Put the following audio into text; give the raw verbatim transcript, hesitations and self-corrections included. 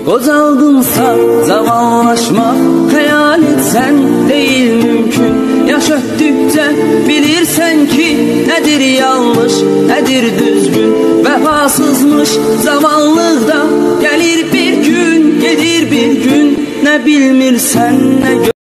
Qocaldımsa zavallaşmaq xəyal etsən deyil mümkün. Yaş ötdükcə bilirsən ki, nədir yanlış, nədir düzgün. Vəfasızmış zavallıqda gəlir bir gün, gedir bir gün. Nə bilmirsən, nə